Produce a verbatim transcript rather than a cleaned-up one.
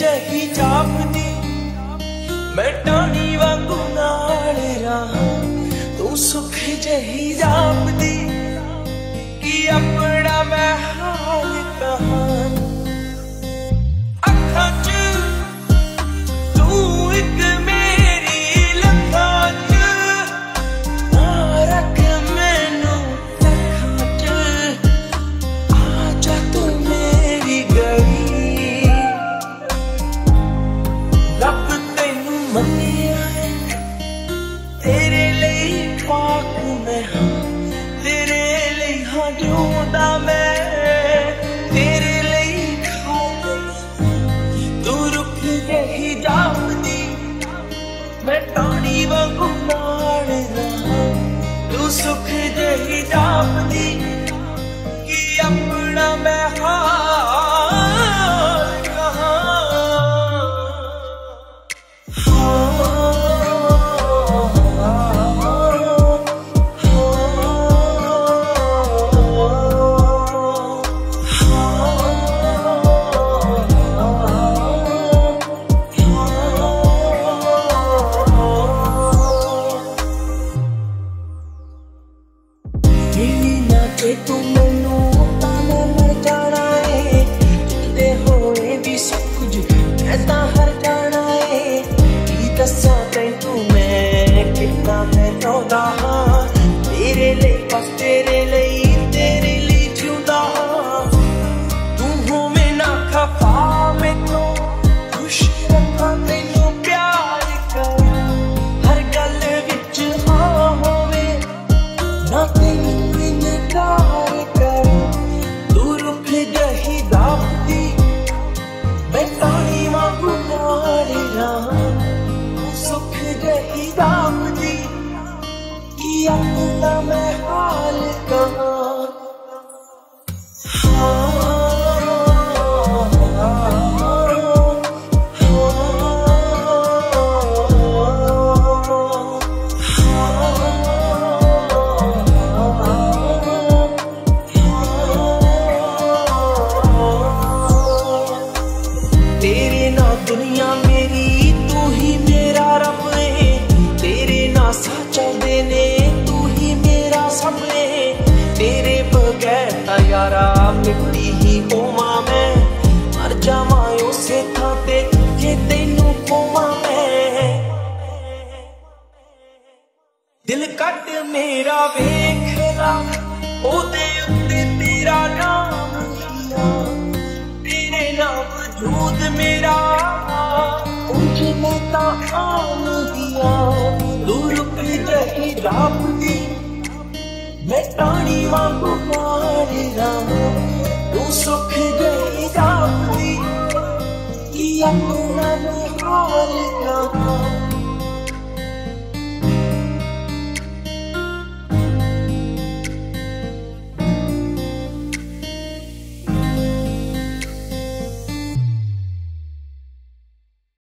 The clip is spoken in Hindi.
जही जापदी मैं टाणी वांगू नाल रहा तू सुख जही जापदी कि अपना मैं हाल कहां अखां च तू एक मेरी लखां च ना रख मैनू लखां च आजा तू मेरी गली रब तैनू मन्निया तेरे लिए पाक मैं हाँ तेरे लिए हाँ जिउंदा मैं तेरे लिए खाली तू रुक जही जापदी मैं टाणी वांगू नाल रहा तू सुख जही जापदी कि अपना मैं हाल कहां जे तू मैनू ताने मर जाना है जिंदे होए भी सब कुछ मैं तां हर जाना है की दस्सां तैनू मैं कितना मैं रोंदा हां तेरे लिए बस तेरे लिए तेरे लिए जिउंदा तू होवे ना खफा मैनू खुश रखां तैनू प्यार कर हर गल विच हाँ होवे ना तैनू इनकार कर तू रुक जही जापदी मैं टाणी वांगू नाल रहा तू सुख जही जापदी कि अपना मैं हाल कहां तेरे ना दुनिया मेरी तू ही मेरा रब है तेरे ना साचा देने तू ही मेरा सब है तेरे बगैर यारा मिट्टी ही होवां मैं मर जावां उसे थां ते जे तैनू खोवां मैं दिल कट मेरा वेख ला ओदे उत्ते तेरा नाम लिया तेरे नाम वजूद मेरा उंज मैं तां आन दिया तू रुक जही जापदी मैं टाणी वांगू नाल रहा तू सुख जही जापदी कि अपना मैं हाल कहां